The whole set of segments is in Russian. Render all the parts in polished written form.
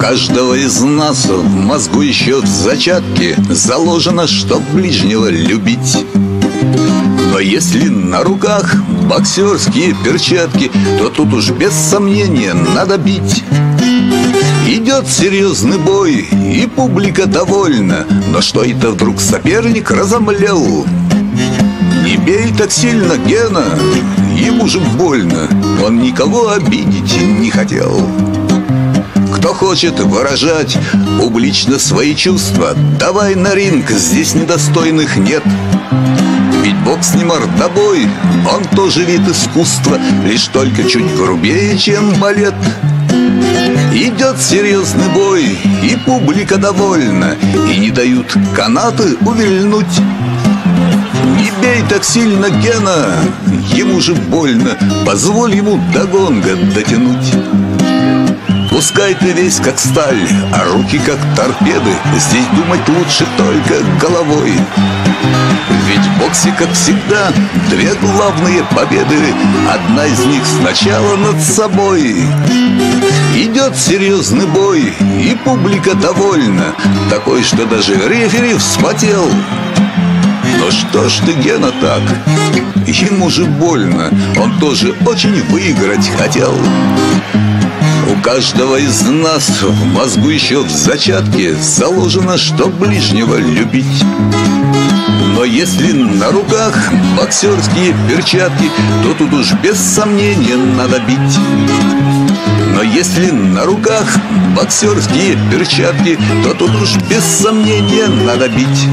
каждого из нас в мозгу еще в зачатке заложено, чтоб ближнего любить. Но если на руках боксерские перчатки, то тут уж без сомнения надо бить. Идет серьезный бой, и публика довольна. Но что это вдруг соперник разомлел? Не бей так сильно, Гена, ему же больно. Он никого обидеть не хотел. Кто хочет выражать публично свои чувства, давай на ринг, здесь недостойных нет. Ведь бокс не мордобой, он тоже вид искусства, лишь только чуть грубее, чем балет. Идет серьезный бой, и публика довольна, и не дают канаты увильнуть. Не бей так сильно, Гена, ему же больно, позволь ему до гонга дотянуть. Пускай ты весь как сталь, а руки как торпеды, здесь думать лучше только головой. Ведь в боксе, как всегда, две главные победы. Одна из них сначала над собой. Идет серьезный бой, и публика довольна, такой, что даже рефери вспотел. Но что ж ты, Гена, так? Ему же больно, он тоже очень выиграть хотел. У каждого из нас в мозгу еще в зачатке заложено, что ближнего любить. Но если на руках боксерские перчатки, то тут уж без сомнения надо бить. Но если на руках боксерские перчатки, то тут уж без сомнения надо бить.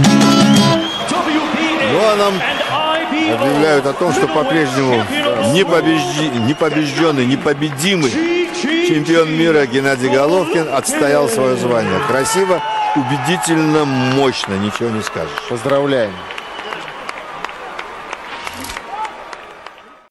Ну а нам объявляют о том, что по-прежнему непобежденный, непобедимый чемпион мира Геннадий Головкин отстоял свое звание. Красиво, убедительно, мощно, ничего не скажешь. Поздравляем.